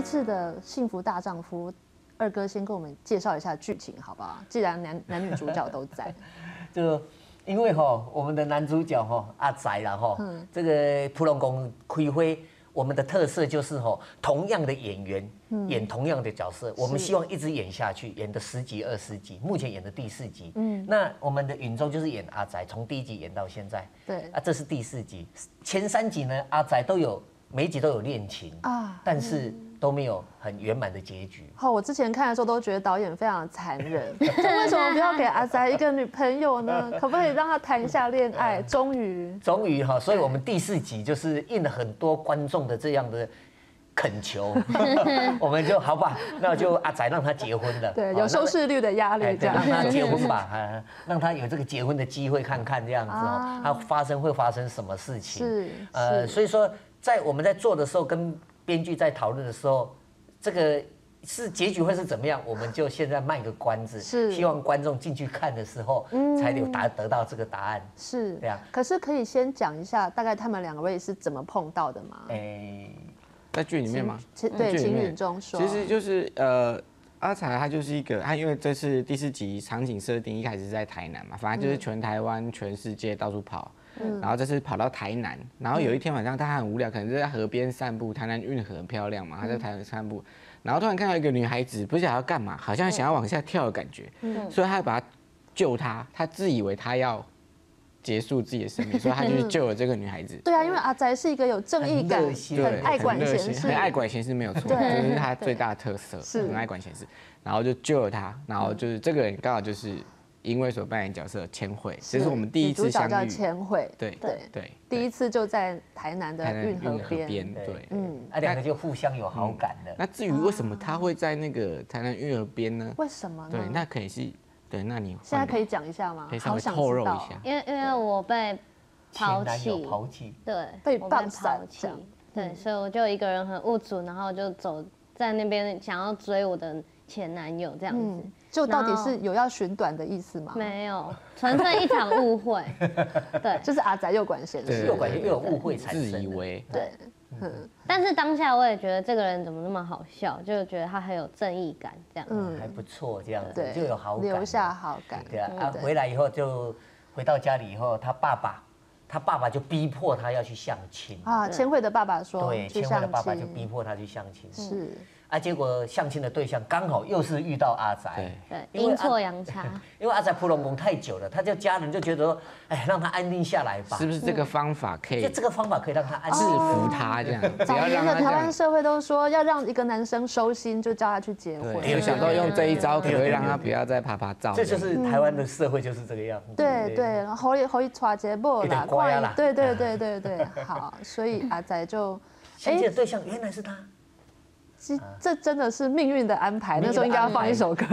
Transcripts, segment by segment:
这次的《幸福大丈夫》，二哥先跟我们介绍一下剧情好不好？既然男女主角都在， 就因为我们的男主角阿宅啦这个普龙宫开会，我们的特色就是同样的演员演同样的角色，我们希望一直演下去，演的10集、20集，目前演的第4集。那我们的允中就是演阿宅，从第1集演到现在。 对啊，这是第4集，前3集呢，阿宅都有每一集都有恋情啊，但是都没有很圆满的结局。 我之前看的时候都觉得导演非常残忍，为什么不要给阿宅一个女朋友呢？可不可以让他谈一下恋爱？终于， 所以我们第4集就是应了很多观众的这样的恳求，我们就好吧，那就阿宅让他结婚了。 对，有收视率的压力，这样让他结婚吧，让他有这个结婚的机会看看这样子他会发生什么事情？ 是， 所以说我们在做的时候，跟编剧在讨论的时候，这个是结局会是怎么样，我们就现在卖个关子，希望观众进去看的时候才有得到这个答案。 是， 这样。 可是可以先讲一下，大概他们2位是怎么碰到的吗？ 在剧里面吗？ 对，请允中说。 其实就是阿才他就是一个，他因为这是第4集场景设定，一开始是在台南嘛，反正就是全台湾、全世界到处跑。然后这次跑到台南，然后有一天晚上他很无聊，可能是在河边散步，台南运河很漂亮嘛，他在台南散步，然后突然看到一个女孩子，不晓得要干嘛，好像想要往下跳的感觉，所以他把她救她，他自以为他要结束自己的生命，所以他就去救了这个女孩子。 对啊，因为阿宅是一个有正义感、很爱管闲事， 很爱管闲事没有错，这是他最大的特色，很爱管闲事，然后就救了她，然后就是这个人刚好就是因为所扮演角色千惠，这是我们第一次相遇。 主角叫千惠， 对， 第一次就在台南的运河边， 对，2个就互相有好感的。 那至于为什么他会在那个台南运河边呢？ 为什么呢？ 对，那可以是，对，那你现在可以讲一下吗？ 可以稍微透露一下。 因为我被抛弃，对， 被抛弃， 对，所以我就一个人很无助，然后就走在那边想要追我的前男友这样子。 就到底是有要寻短的意思吗？ 没有，纯粹一场误会。对， 就是阿宅又管闲事， 又有误会产生， 自以为对。 但是当下我也觉得这个人怎么那么好笑，就觉得他很有正义感，这样还不错，这样子就有好感， 留下好感。 对啊，回来以后就回到家里以后，他爸爸就逼迫他要去相亲啊。千惠的爸爸说， 对，千惠的爸爸就逼迫他去相亲， 是。 结果相亲的对象刚好又是遇到阿宅， 对，阴错阳差。 因为阿宅普龙宫太久了，他就家人就觉得说，让他安定下来吧。 是不是这个方法可以？ 就这个方法可以让他安制服他这样。 早年的台湾社会都说，要让一个男生收心，就叫他去结婚。 有想到用这一招，可不可以让他不要再拍照？ 这就是台湾的社会就是这个样子。 对，后一抓节目啦， 乖啦。 对，好，所以阿宅就相亲的对象原来是他。 这真的是命运的安排，那时候应该要放一首歌。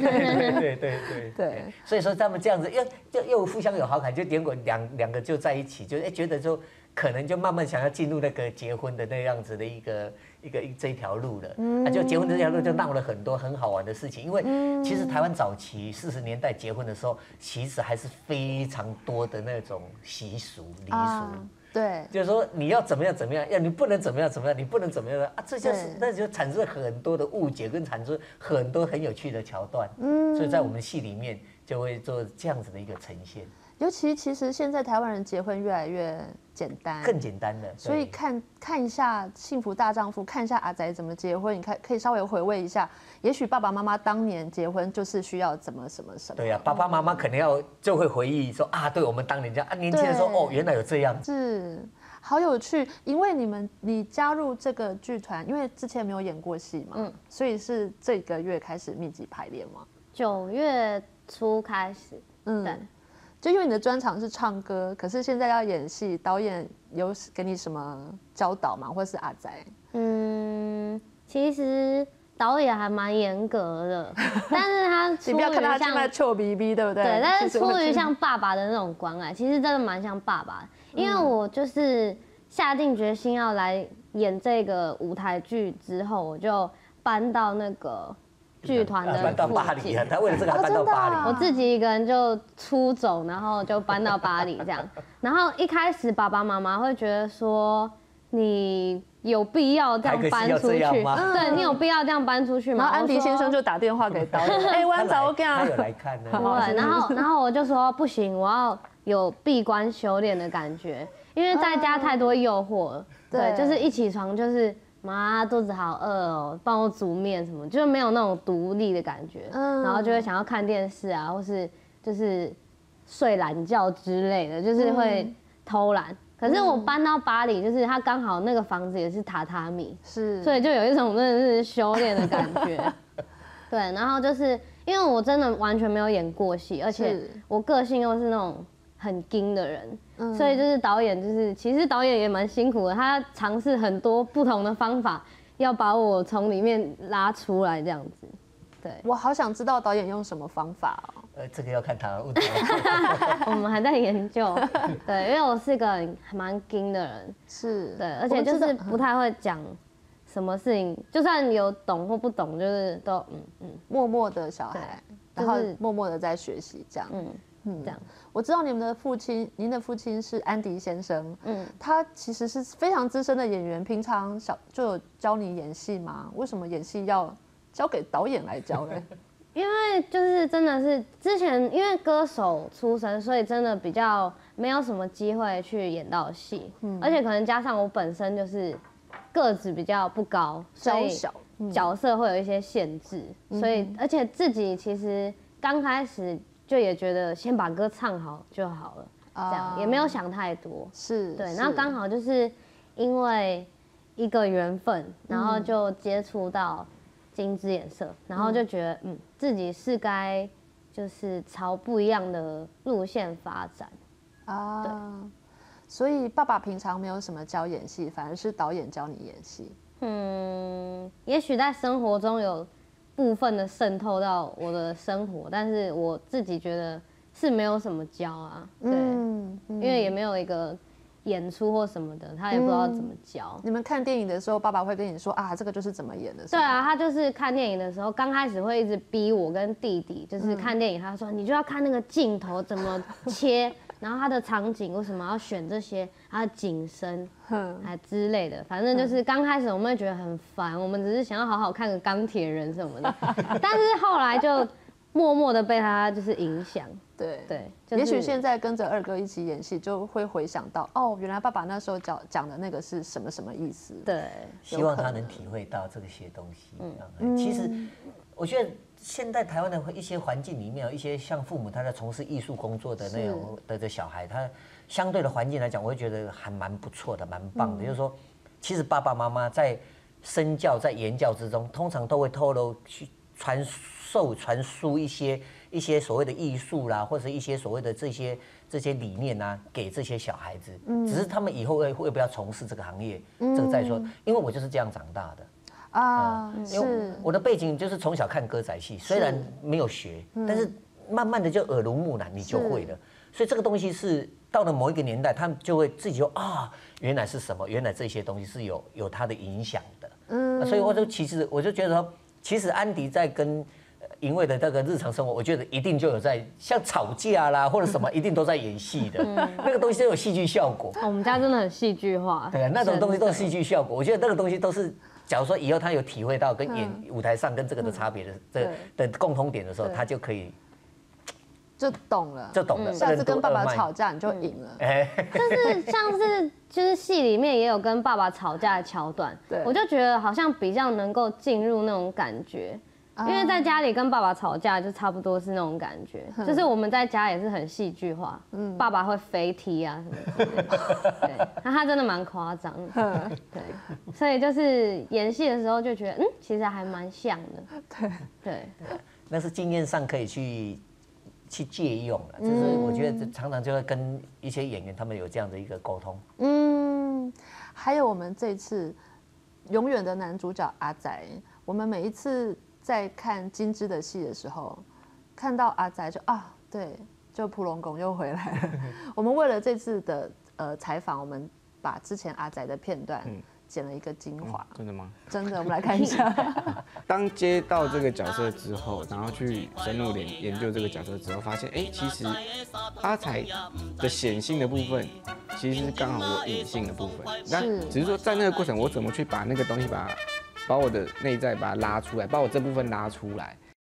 对，所以说他们这样子又互相有好感，就结果两个就在一起，就觉得就可能就慢慢想要进入那个结婚的那样子的这一条路了。就结婚的这条路就闹了很多很好玩的事情，因为其实台湾早期40年代结婚的时候，其实还是非常多的那种习俗礼俗。 对， 就是说你要怎么样，你不能怎么样，你不能怎么样啊，那就产生很多的误解，跟产生很多很有趣的桥段。所以在我们戏里面就会做这样子的一个呈现。 尤其其实现在台湾人结婚越来越简单， 更简单的。 所以看一下《幸福大丈夫》，看一下阿宅怎么结婚，你可以稍微回味一下，也许爸爸妈妈当年结婚就是需要怎么什么。 对呀，爸爸妈妈可能就会回忆说啊，对我们当年这样啊，年轻的时候原来有这样。 是，好有趣，因为你加入这个剧团，因为之前没有演过戏嘛，所以是这个月开始密集排练吗 ？9月初开始，对。 就因为你的专长是唱歌，可是现在要演戏，导演有给你什么教导吗？或是阿宅？ 其实导演还蛮严格的，但是他你不要看他现在臭逼逼，对不对？ 对，但是出于像爸爸的那种关爱，其实真的蛮像爸爸的，因为我就是下定决心要来演这个舞台剧之后，我就搬到那个剧团的搬到巴黎啊，他为了这个搬到巴黎。 我自己一个人就出走，然后就搬到巴黎这样。然后一开始爸爸妈妈会觉得说，你有必要这样搬出去？对你有必要这样搬出去吗？ 然后安迪先生就打电话给导演，哎，我早干， 他有来看呢。 对，然后我就说不行，我要有闭关修炼的感觉，因为在家太多诱惑了。对，就是一起床就是妈肚子好饿哦，帮我煮面什么，就没有那种独立的感觉。然后就会想要看电视啊，或是就是睡懒觉之类的，就是会偷懒。可是我搬到巴黎，就是它刚好那个房子也是榻榻米，所以就有一种真的是修炼的感觉。对，然后就是因为我真的完全没有演过戏，而且我个性又是那种很硬的人，所以就是导演其实导演也蛮辛苦的，他尝试很多不同的方法，要把我从里面拉出来这样子。对， 我好想知道导演用什么方法哦。 这个要看他。 我们还在研究。对，因为我是个蛮硬的人， 是对，而且就是不太会讲什么事情，就算有懂或不懂，就是都默默的小孩，然后默默的在学习这样。 这样。 我知道您的父亲是安迪先生，他其实是非常资深的演员，平常就有教你演戏吗？为什么演戏要交给导演来教呢？ 因为就是真的是之前因为歌手出身，所以真的比较没有什么机会去演到戏，而且可能加上我本身就是个子比较不高，所以角色会有一些限制，所以而且自己其实刚开始就也觉得先把歌唱好就好了，这样也没有想太多，对，然后刚好就是因为一个缘分，然后就接触到金枝演社，然后就觉得自己是该就是朝不一样的路线发展啊。对， 所以爸爸平常没有什么教演戏，反而是导演教你演戏。 也许在生活中有部分的渗透到我的生活，但是我自己觉得是没有什么教啊。对，因为也没有一个演出或什么的，他也不知道怎么教。 你们看电影的时候，爸爸会跟你说啊，这个就是怎么演的？ 对啊，他就是看电影的时候，刚开始会一直逼我跟弟弟，就是看电影，他说你就要看那个镜头怎么切，然后他的场景为什么要选这些，他的景深，之类的。反正就是刚开始我们会觉得很烦，我们只是想要好好看个钢铁人什么的，但是后来就默默的被他就是影响。对， 也许现在跟着二哥一起演戏，就会回想到哦，原来爸爸那时候讲的那个是什么什么意思。 对， 希望他能体会到这些东西。其实我觉得现在台湾的一些环境里面，有一些像父母他在从事艺术工作的那种的小孩，他相对的环境来讲，我会觉得还蛮不错的，蛮棒的。就是说，其实爸爸妈妈在身教、在言教之中，通常都会透露去传输一些所谓的艺术啦，或者一些所谓的这些理念啊，给这些小孩子。只是他们以后会不要从事这个行业，这个再说。因为我就是这样长大的啊，是我的背景就是从小看歌仔戏，虽然没有学，但是慢慢的就耳濡目染，你就会了。所以这个东西是到了某一个年代，他们就会自己说啊，原来是什么？原来这些东西是有它的影响的。所以我就觉得说，其实安迪在跟因为的这个日常生活，我觉得一定就有在像吵架啦或者什么，一定都在演戏的，那个东西都有戏剧效果。 我们家真的很戏剧化。 对啊，那种东西都是戏剧效果。我觉得那个东西都是，假如说以后他有体会到跟演舞台上跟这个的差别的共通点的时候，他就可以就懂了。下次跟爸爸吵架你就赢了。 就是像是就是戏里面也有跟爸爸吵架的桥段，我就觉得好像比较能够进入那种感觉。因为在家里跟爸爸吵架就差不多是那种感觉，就是我们在家也是很戏剧化，爸爸会飞踢啊什么的，对，那他真的蛮夸张的，对，所以就是演戏的时候就觉得，其实还蛮像的，对， 那是经验上可以去借用了，就是我觉得常常就会跟一些演员他们有这样的一个沟通。 还有我们这次永远的男主角阿仔，我们每一次在看金枝的戏的时候，看到阿仔对，就普龙宫又回来了。我们为了这次的采访，我们把之前阿仔的片段剪了一个精华。 真的吗？ 真的，我们来看一下。 当接到这个角色之后，然后去深入研究这个角色之后，发现其实阿才的显性的部分其实是刚好我隐性的部分，那只是说在那个过程，我怎么去把那个东西把我的内在把它拉出来，把我这部分拉出来。